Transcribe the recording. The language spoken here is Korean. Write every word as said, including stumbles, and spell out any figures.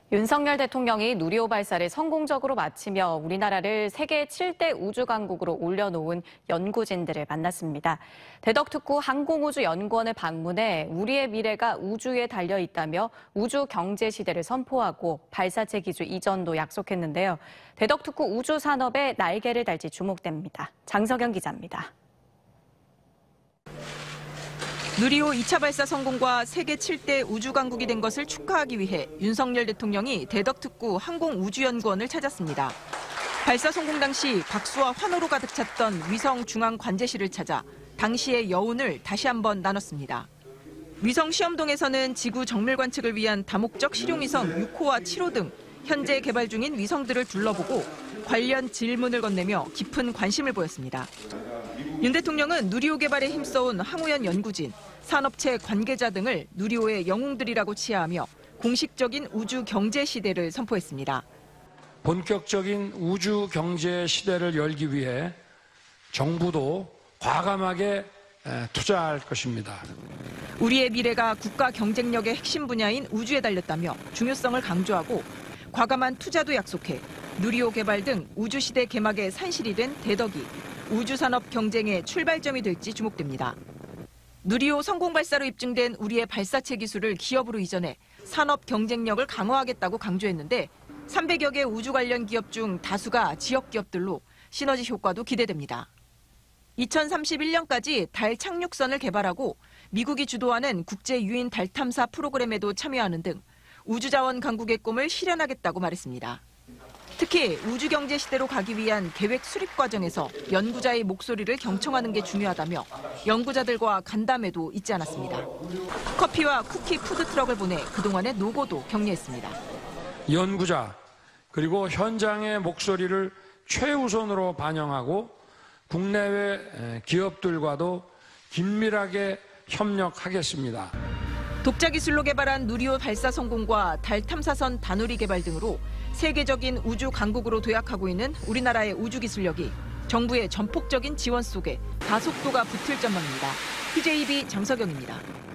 윤석열 대통령이 누리호 발사를 성공적으로 마치며 우리나라를 세계 칠 대 우주 강국으로 올려놓은 연구진들을 만났습니다. 대덕특구 항공우주연구원을 방문해 우리의 미래가 우주에 달려 있다며 우주 경제 시대를 선포하고 발사체 기술 이전도 약속했는데요. 대덕특구 우주 산업에 날개를 달지 주목됩니다. 장석영 기자입니다. 누리호 이 차 발사 성공과 세계 칠 대 우주 강국이 된 것을 축하하기 위해 윤석열 대통령이 대덕특구 항공우주연구원을 찾았습니다. 발사 성공 당시 박수와 환호로 가득 찼던 위성 중앙 관제실을 찾아 당시의 여운을 다시 한번 나눴습니다. 위성 시험동에서는 지구 정밀 관측을 위한 다목적 실용위성 육 호와 칠 호 등 현재 개발 중인 위성들을 둘러보고 관련 질문을 건네며 깊은 관심을 보였습니다. 윤 대통령은 누리호 개발에 힘써온 항우연 연구진, 산업체 관계자 등을 누리호의 영웅들이라고 치하하며 공식적인 우주 경제 시대를 선포했습니다. 본격적인 우주 경제 시대를 열기 위해 정부도 과감하게 투자할 것입니다. 우리의 미래가 국가 경쟁력의 핵심 분야인 우주에 달렸다며 중요성을 강조하고 과감한 투자도 약속해 누리호 개발 등 우주시대 개막의 산실이 된 대덕이 우주산업 경쟁의 출발점이 될지 주목됩니다. 누리호 성공 발사로 입증된 우리의 발사체 기술을 기업으로 이전해 산업 경쟁력을 강화하겠다고 강조했는데 삼백여 개 우주 관련 기업 중 다수가 지역 기업들로 시너지 효과도 기대됩니다. 이천삼십일 년까지 달 착륙선을 개발하고 미국이 주도하는 국제 유인 달 탐사 프로그램에도 참여하는 등 우주자원 강국의 꿈을 실현하겠다고 말했습니다. 특히 우주 경제 시대로 가기 위한 계획 수립 과정에서 연구자의 목소리를 경청하는 게 중요하다며 연구자들과 간담회도 잊지 않았습니다. 커피와 쿠키 푸드트럭을 보내 그동안의 노고도 격려했습니다. 연구자 그리고 현장의 목소리를 최우선으로 반영하고 국내외 기업들과도 긴밀하게 협력하겠습니다. 독자 기술로 개발한 누리호 발사 성공과 달 탐사선 다누리 개발 등으로 세계적인 우주 강국으로 도약하고 있는 우리나라의 우주 기술력이 정부의 전폭적인 지원 속에 가속도가 붙을 전망입니다. 티제이비 장석영입니다.